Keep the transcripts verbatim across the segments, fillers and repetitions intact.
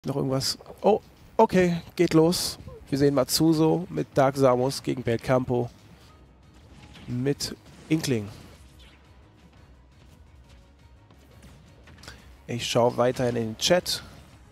Noch irgendwas? Oh, okay, geht los. Wir sehen Matsuso mit Dark Samus gegen Belcampo mit Inkling. Ich schaue weiterhin in den Chat.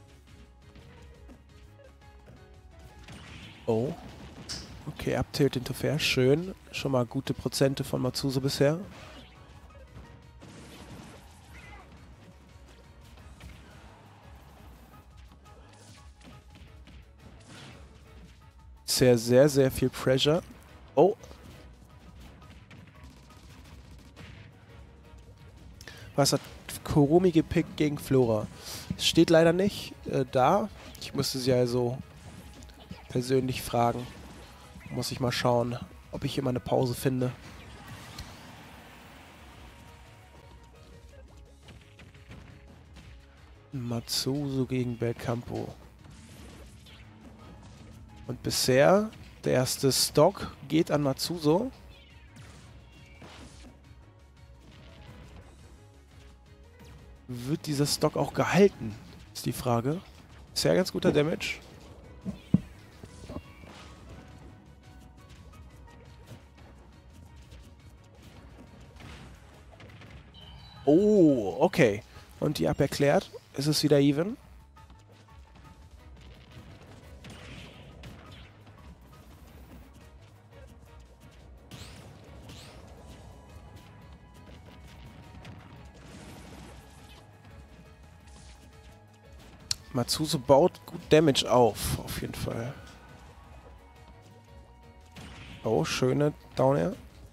Oh. Okay, up tilt into fair. Schön. Schon mal gute Prozente von Matsuso bisher. Sehr, sehr, sehr viel Pressure. Oh. Was hat Kurumi gepickt gegen Flora? Steht leider nicht äh, da. Ich musste sie also persönlich fragen. Muss ich mal schauen, ob ich hier mal eine Pause finde. Matsuso gegen Belcampo. Und bisher, der erste Stock geht an Matsuso. Wird dieser Stock auch gehalten? Ist die Frage. Sehr ganz guter Damage. Oh, okay. Und die Up erklärt. Ist es wieder even? Matsuso baut gut Damage auf, auf jeden Fall. Oh, schöne Down Air.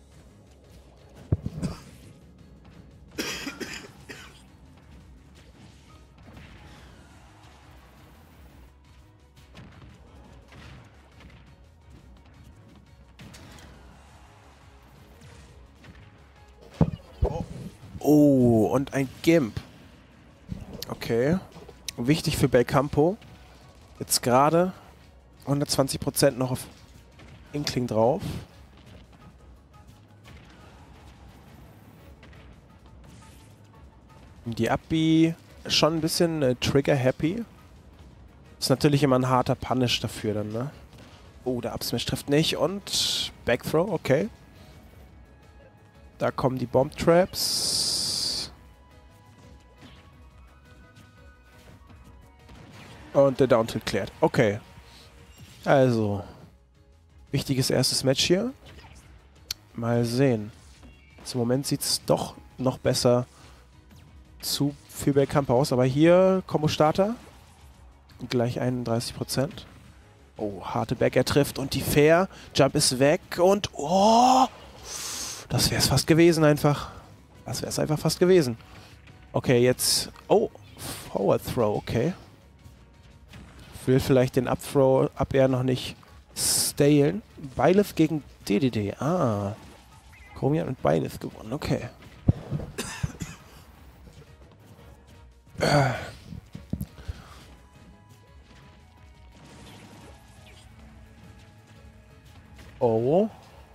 Oh, und ein Gimp. Okay. Wichtig für Belcampo. Jetzt gerade hundertzwanzig Prozent noch auf Inkling drauf. Die Up-B schon ein bisschen äh, Trigger-happy. Ist natürlich immer ein harter Punish dafür dann, ne? Oh, der Up-Smash trifft nicht und Backthrow, okay. Da kommen die Bomb-Traps. Und der Down-Tilt klärt. Okay. Also. Wichtiges erstes Match hier. Mal sehen. Zum Moment sieht es doch noch besser zu für Belcampo aus. Aber hier Combo-Starter. Gleich einunddreißig Prozent. Oh, harte Back, er trifft. Und die Fair. Jump ist weg. Und oh! Das wäre es fast gewesen einfach. Das wäre es einfach fast gewesen. Okay, jetzt... Oh, Forward Throw, okay. Will vielleicht den Up-Throw, Up-Air noch nicht stalen. Byleth gegen D D D. Ah. Kurumi hat mit Byleth gewonnen, okay. Äh. Oh.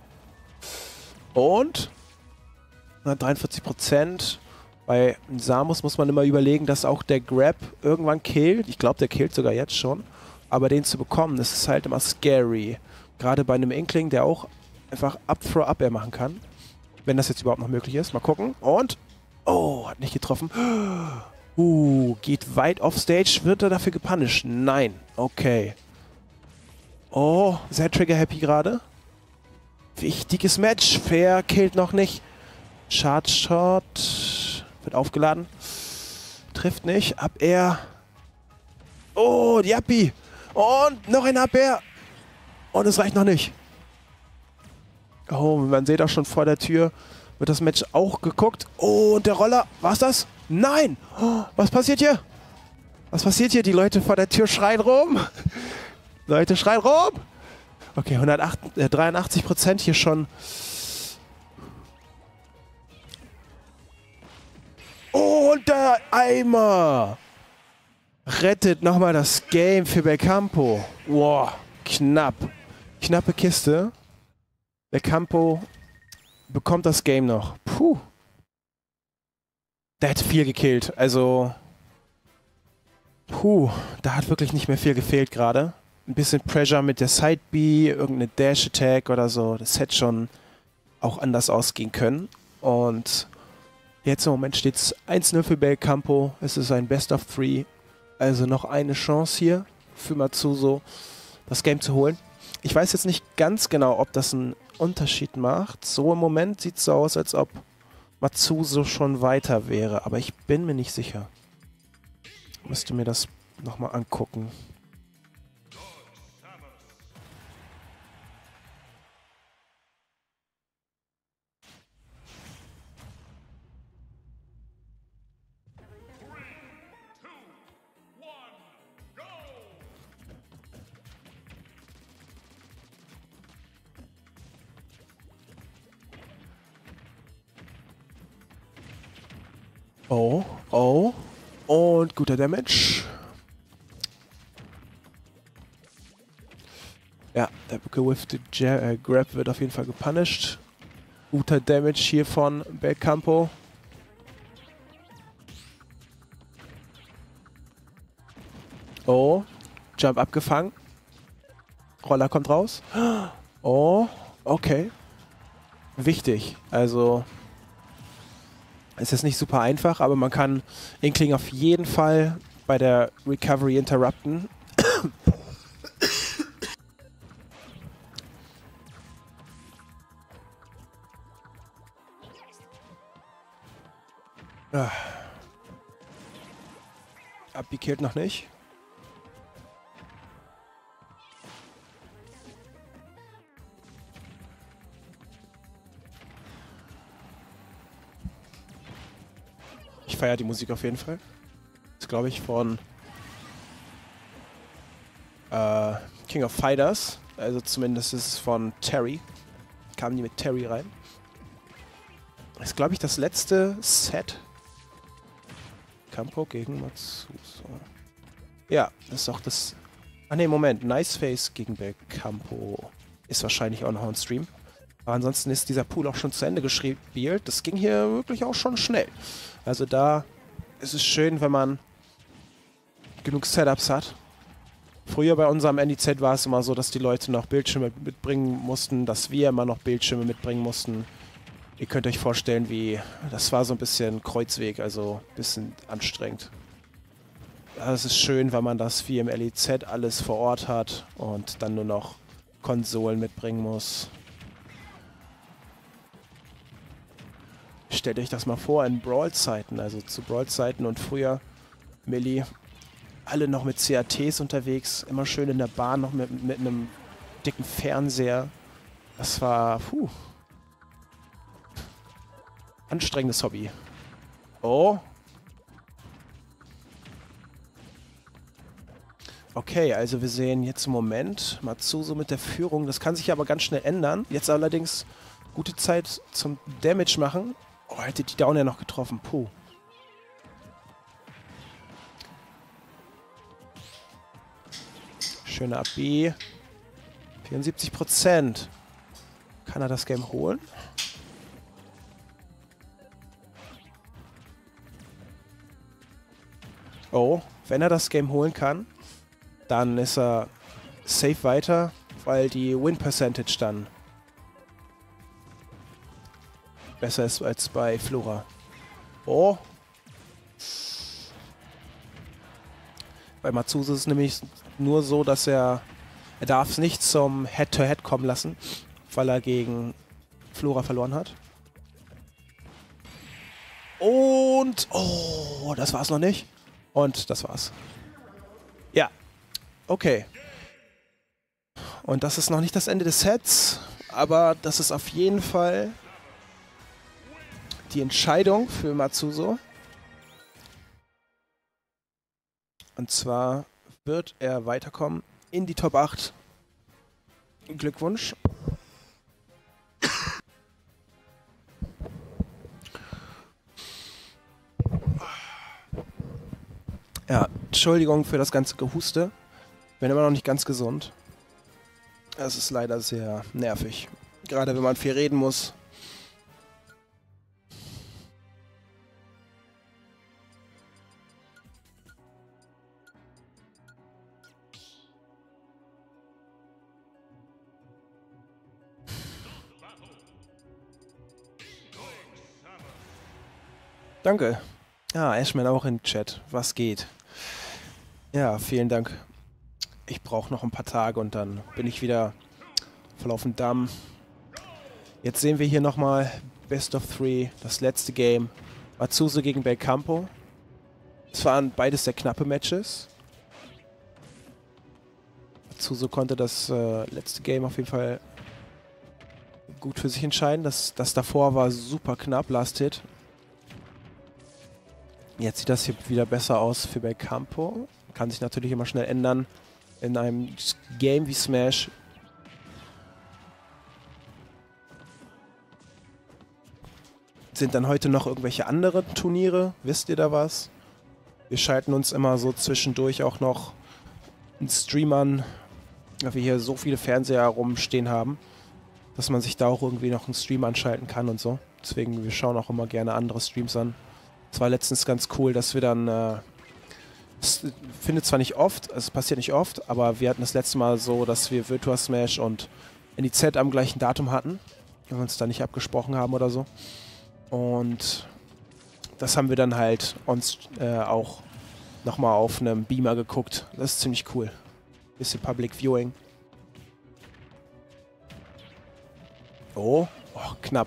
Und? Na, dreiundvierzig Prozent. Bei Samus muss man immer überlegen, dass auch der Grab irgendwann killt. Ich glaube, der killt sogar jetzt schon. Aber den zu bekommen, das ist halt immer scary. Gerade bei einem Inkling, der auch einfach Up-Throw-Up-Air machen kann. Wenn das jetzt überhaupt noch möglich ist. Mal gucken. Und... Oh, hat nicht getroffen. Uh, geht weit offstage. Wird er dafür gepunished? Nein. Okay. Oh, sehr trigger-happy gerade. Wichtiges Match. Fair killt noch nicht. Charge Shot. Wird aufgeladen. Trifft nicht. Up-Air. Oh, die Up-B. Und noch ein Up-Air. Und es reicht noch nicht. Oh, man sieht auch schon vor der Tür. Wird das Match auch geguckt. Oh, und der Roller. War's das? Nein. Oh, was passiert hier? Was passiert hier? Die Leute vor der Tür schreien rum. Leute schreien rum. Okay, hundertdreiundachtzig Prozent hier schon. Oh, und der Eimer rettet nochmal das Game für Belcampo. Wow, knapp. Knappe Kiste. Belcampo bekommt das Game noch. Puh. Der hätte viel gekillt. Also Puh, da hat wirklich nicht mehr viel gefehlt gerade. Ein bisschen Pressure mit der Side B, irgendeine Dash Attack oder so. Das hätte schon auch anders ausgehen können. Und jetzt im Moment steht es eins null für Belcampo. Es ist ein Best of Three. Also noch eine Chance hier für Matsuzo, das Game zu holen. Ich weiß jetzt nicht ganz genau, ob das einen Unterschied macht. So im Moment sieht es so aus, als ob Matsuzo schon weiter wäre. Aber ich bin mir nicht sicher. Ich müsste mir das nochmal angucken. Oh, oh. Und guter Damage. Ja, der gewiffte äh, Grab wird auf jeden Fall gepunished. Guter Damage hier von Belcampo. Oh, Jump abgefangen. Roller kommt raus. Oh, okay. Wichtig. Also, es ist nicht super einfach, aber man kann Inkling auf jeden Fall bei der Recovery interrupten. ah. Abgekillt noch nicht. Ich feiere die Musik auf jeden Fall. Das ist, glaube ich, von äh, King of Fighters. Also zumindest ist es von Terry. Kamen die mit Terry rein. Das ist, glaube ich, das letzte Set. Campo gegen Matsuzo. Ja, das ist auch das... Ah ne, Moment. Nice Face gegen Belcampo. Ist wahrscheinlich auch noch ein Stream. Aber ansonsten ist dieser Pool auch schon zu Ende gespielt. Das ging hier wirklich auch schon schnell. Also da ist es schön, wenn man genug Setups hat. Früher bei unserem N I Z war es immer so, dass die Leute noch Bildschirme mitbringen mussten, dass wir immer noch Bildschirme mitbringen mussten. Ihr könnt euch vorstellen, wie... Das war so ein bisschen Kreuzweg, also ein bisschen anstrengend. Es ist schön, wenn man das wie im L E Z alles vor Ort hat und dann nur noch Konsolen mitbringen muss. Stellt euch das mal vor, in Brawl-Zeiten, also zu Brawl-Zeiten und früher, Milli, alle noch mit C A Ts unterwegs, immer schön in der Bahn, noch mit, mit einem dicken Fernseher. Das war, puh, anstrengendes Hobby. Oh. Okay, also wir sehen jetzt im Moment Matsuzo mit der Führung. Das kann sich aber ganz schnell ändern. Jetzt allerdings gute Zeit zum Damage machen. Oh, hätte die Down ja noch getroffen. Puh. Schöne A B. vierundsiebzig Prozent. Kann er das Game holen? Oh, wenn er das Game holen kann, dann ist er safe weiter, weil die Win Percentage dann besser ist als bei Flora. Oh. Bei Matsuzo ist es nämlich nur so, dass er... Er darf es nicht zum Head-to-Head kommen lassen, weil er gegen Flora verloren hat. Und... Oh, das war's noch nicht. Und das war's. Ja. Okay. Und das ist noch nicht das Ende des Sets, aber das ist auf jeden Fall die Entscheidung für Matsuzo. Und zwar wird er weiterkommen in die Top acht. Glückwunsch. Ja, Entschuldigung für das ganze Gehuste. Bin immer noch nicht ganz gesund. Das ist leider sehr nervig. Gerade wenn man viel reden muss. Danke. Ah, Ashman auch im Chat. Was geht? Ja, vielen Dank. Ich brauche noch ein paar Tage und dann bin ich wieder voll auf dem Damm. Jetzt sehen wir hier nochmal Best of Three, das letzte Game. Azusa gegen Belcampo. Es waren beides sehr knappe Matches. Azusa konnte das äh, letzte Game auf jeden Fall gut für sich entscheiden. Das, das davor war super knapp, Last Hit. Jetzt sieht das hier wieder besser aus für Belcampo. Kann sich natürlich immer schnell ändern in einem Game wie Smash. Sind dann heute noch irgendwelche andere Turniere? Wisst ihr da was? Wir schalten uns immer so zwischendurch auch noch einen Stream an, weil wir hier so viele Fernseher rumstehen haben, dass man sich da auch irgendwie noch einen Stream anschalten kann und so. Deswegen, wir schauen auch immer gerne andere Streams an. Es war letztens ganz cool, dass wir dann, äh, es findet zwar nicht oft, es passiert nicht oft, aber wir hatten das letzte Mal so, dass wir Virtua Smash und N I Z am gleichen Datum hatten, wenn wir uns da nicht abgesprochen haben oder so. Und das haben wir dann halt uns äh, auch nochmal auf einem Beamer geguckt. Das ist ziemlich cool. Bisschen Public Viewing. Oh, oh knapp.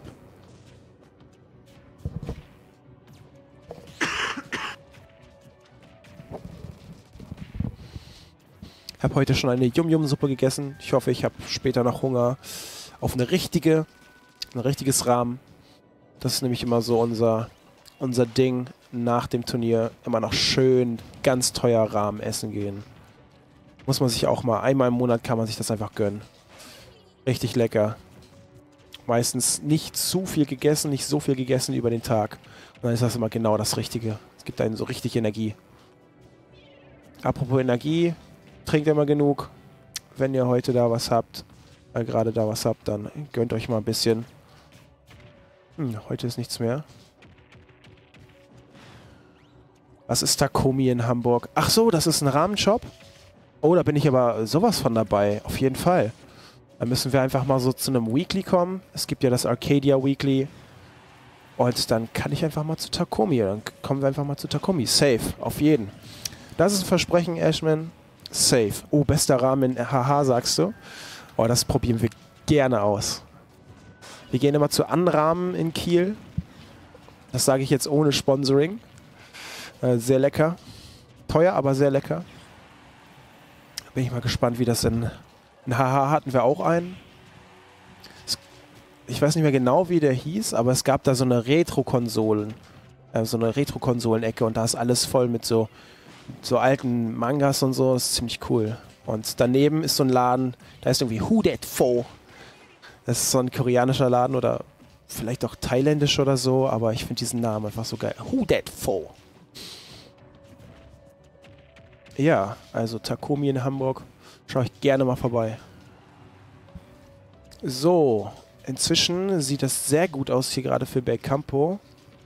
Ich habe heute schon eine Yum-Yum-Suppe gegessen. Ich hoffe, ich habe später noch Hunger auf eine richtige, ein richtiges Ramen. Das ist nämlich immer so unser, unser Ding nach dem Turnier. Immer noch schön ganz teuer Ramen essen gehen. Muss man sich auch mal, einmal im Monat kann man sich das einfach gönnen. Richtig lecker. Meistens nicht zu viel gegessen, nicht so viel gegessen über den Tag. Und dann ist das immer genau das Richtige. Es gibt einen so richtig Energie. Apropos Energie, trinkt immer genug. Wenn ihr heute da was habt, äh, gerade da was habt, dann gönnt euch mal ein bisschen. Hm, heute ist nichts mehr. Was ist Takomi in Hamburg? Ach so, das ist ein Rahmenshop? Oh, da bin ich aber sowas von dabei. Auf jeden Fall. Dann müssen wir einfach mal so zu einem Weekly kommen. Es gibt ja das Arcadia Weekly. Und dann kann ich einfach mal zu Takomi. Dann kommen wir einfach mal zu Takomi. Safe. Auf jeden. Das ist ein Versprechen, Ashman. Safe. Oh, bester Rahmen in Haha, sagst du? Oh, das probieren wir gerne aus. Wir gehen immer zu Anrahmen in Kiel. Das sage ich jetzt ohne Sponsoring. Äh, sehr lecker. Teuer, aber sehr lecker. Bin ich mal gespannt, wie das in... In Haha hatten wir auch einen. Es, ich weiß nicht mehr genau, wie der hieß, aber es gab da so eine Retro-Konsolen. Äh, so eine Retro-Konsolen-Ecke und da ist alles voll mit so, so alten Mangas und so. Das ist ziemlich cool. Und daneben ist so ein Laden, da ist irgendwie Who Dat Pho. Das ist so ein koreanischer Laden oder vielleicht auch thailändisch oder so, aber ich finde diesen Namen einfach so geil. Who Dat Pho. Ja, also Takomi in Hamburg. Schaue ich gerne mal vorbei. So, inzwischen sieht das sehr gut aus hier gerade für Belcampo.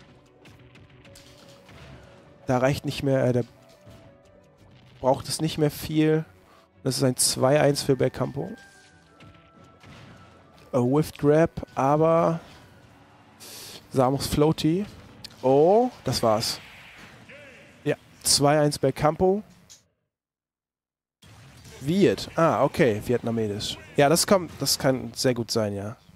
Da reicht nicht mehr, äh, da braucht es nicht mehr viel. Das ist ein zwei eins für Belcampo. A Whiffed Grab, aber Samus Floaty. Oh, das war's. Ja, zwei eins Belcampo. Viet. Ah, okay, vietnamesisch. Ja, das kommt, das kann sehr gut sein, ja.